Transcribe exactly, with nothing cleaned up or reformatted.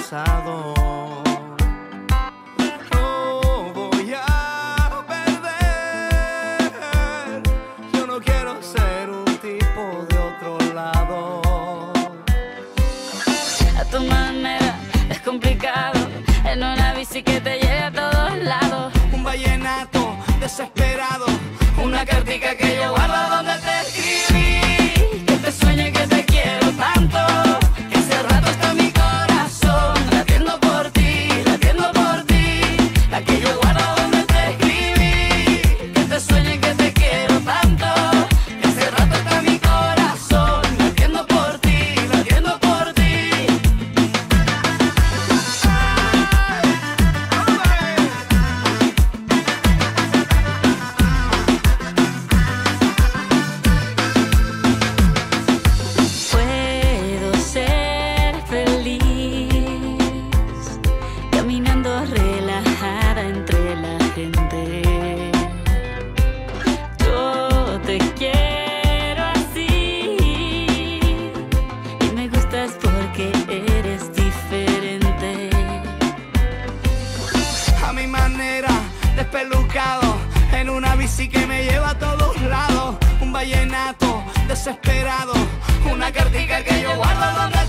pasado. No voy a perder. Yo no quiero ser un tipo de otro lado. A tu manera es complicado, en una bici que te lleve a todos lados. Un vallenato desesperado, una cartica que yo guardo donde te escribí. Que te sueñe que te quiero tanto, que hace rato está mi corazón latiendo por ti, latiendo por ti. la que yo guardo donde te escribí. Que te sueñe que te quiero tanto, que hace rato está mi corazón latiendo por ti, latiendo por ti. Puedo ser feliz caminando relajada entre la gente. Yo te quiero así y me gustas porque eres diferente. A mi manera, despelucado, en una bici que me lleva a todos lados. Un vallenato desesperado, una cartica que yo guardo donde